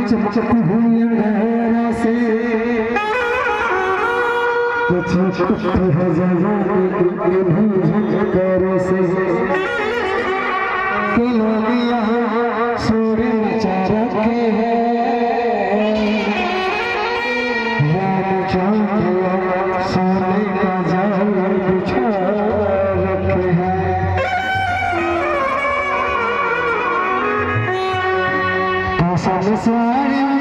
चमचती हुई अंगारा से चमकती है जवानी झंकारों से कि लोग यहाँ शोर मचा रखे हैं सोने का जाल बिछा रखे हैं। तो संसार